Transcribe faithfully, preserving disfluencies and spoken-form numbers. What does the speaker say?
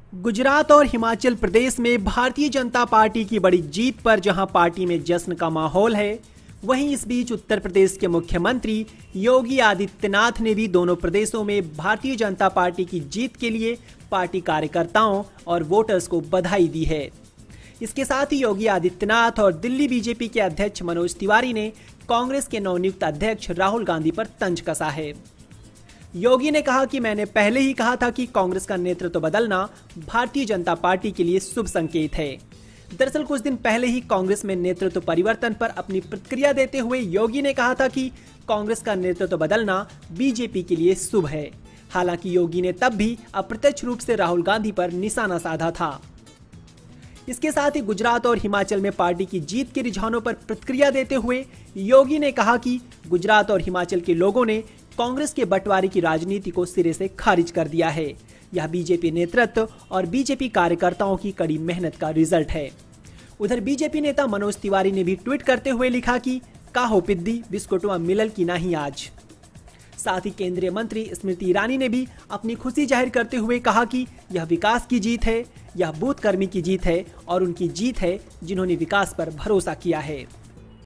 गुजरात और हिमाचल प्रदेश में भारतीय जनता पार्टी की बड़ी जीत पर जहां पार्टी में जश्न का माहौल है, वहीं इस बीच उत्तर प्रदेश के मुख्यमंत्री योगी आदित्यनाथ ने भी दोनों प्रदेशों में भारतीय जनता पार्टी की जीत के लिए पार्टी कार्यकर्ताओं और वोटर्स को बधाई दी है। इसके साथ ही योगी आदित्यनाथ और दिल्ली बीजेपी के अध्यक्ष मनोज तिवारी ने कांग्रेस के नवनियुक्त अध्यक्ष राहुल गांधी पर तंज कसा है। योगी ने कहा कि मैंने पहले ही कहा था कि कांग्रेस का नेतृत्व बदलना भारतीय जनता पार्टी के लिए शुभ संकेत है। दरअसल कुछ दिन पहले ही कांग्रेस में नेतृत्व परिवर्तन पर अपनी प्रतिक्रिया देते हुए योगी ने कहा था कि कांग्रेस का नेतृत्व बदलना बीजेपी के लिए शुभ है। हालांकि योगी ने तब भी अप्रत्यक्ष रूप से राहुल गांधी पर निशाना साधा था। इसके साथ ही गुजरात और हिमाचल में पार्टी की जीत के रुझानों पर प्रतिक्रिया देते हुए योगी ने कहा कि गुजरात और हिमाचल के लोगों ने कांग्रेस के बंटवारे की राजनीति को सिरे से खारिज कर दिया है। यह बीजेपी नेतृत्व और बीजेपी कार्यकर्ताओं की कड़ी मेहनत का रिजल्ट है। उधर बीजेपी नेता मनोज तिवारी ने भी ट्वीट करते हुए लिखा कि काहो पिद्दी बिस्कुटवा मिलल की नहीं आज। साथ ही केंद्रीय मंत्री स्मृति ईरानी ने भी अपनी खुशी जाहिर करते हुए कहा कि यह विकास की जीत है, यह बूथ कर्मी की जीत है और उनकी जीत है जिन्होंने विकास पर भरोसा किया है।